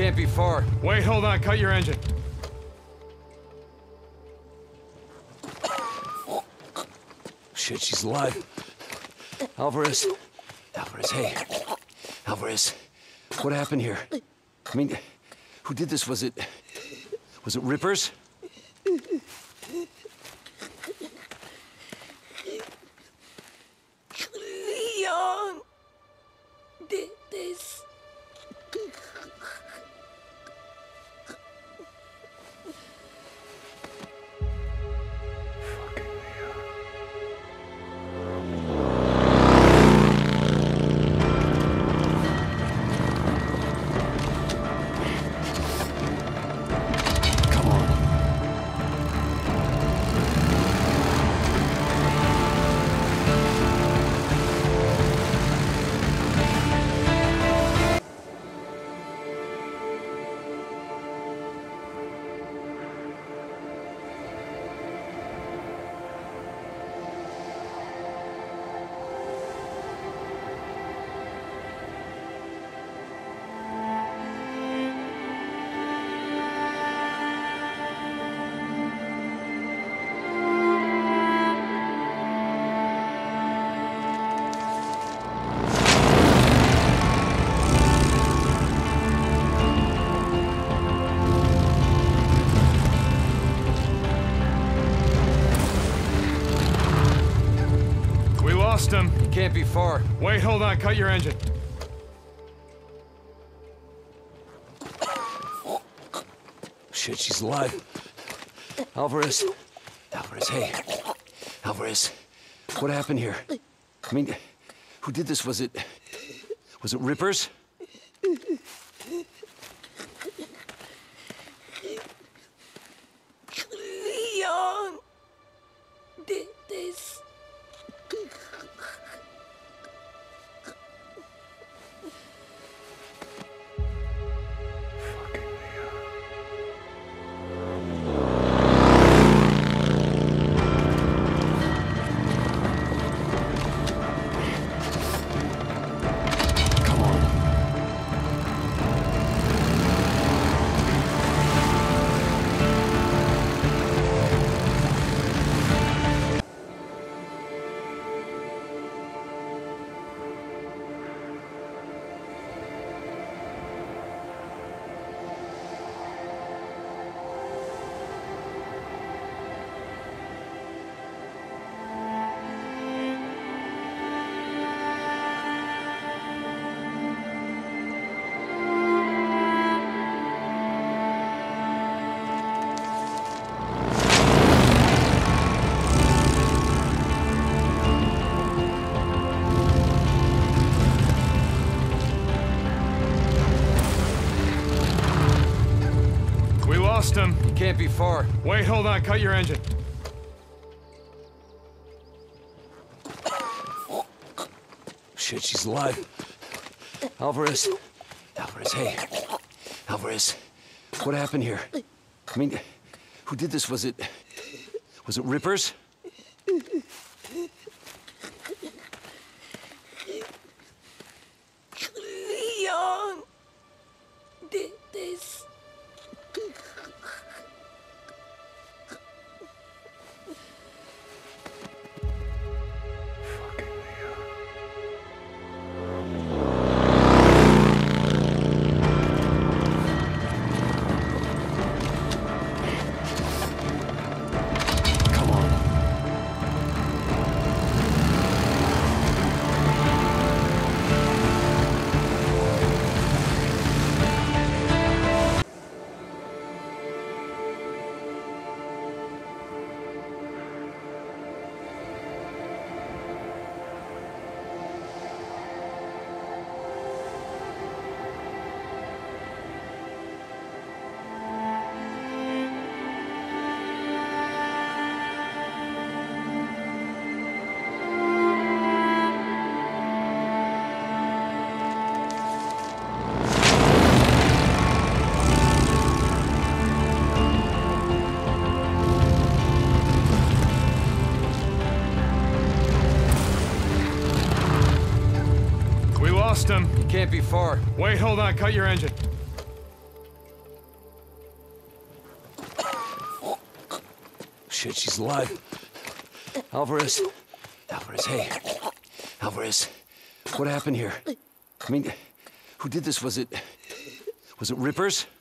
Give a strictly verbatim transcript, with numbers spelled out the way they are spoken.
Can't be far. Wait, hold on, cut your engine. Shit, she's alive. Alvarez. Alvarez, hey. Alvarez, what happened here? I mean, who did this? Was it... Was it Rippers? Leon did this. Lost him. Can't be far. Wait, hold on, cut your engine. Shit, she's alive. Alvarez. Alvarez, hey. Alvarez, what happened here? I mean, who did this? Was it... Was it Rippers? Leon did this. Lost him. Can't be far. Wait, hold on, cut your engine. Shit, she's alive. Alvarez. Alvarez, hey. Alvarez, what happened here? I mean, who did this? Was it... Was it Rippers? Leon did this. Lost him. Can't be far. Wait, hold on, cut your engine. shit, she's alive. Alvarez. Alvarez, hey. Alvarez, what happened here? I mean, who did this? Was it... Was it Rippers?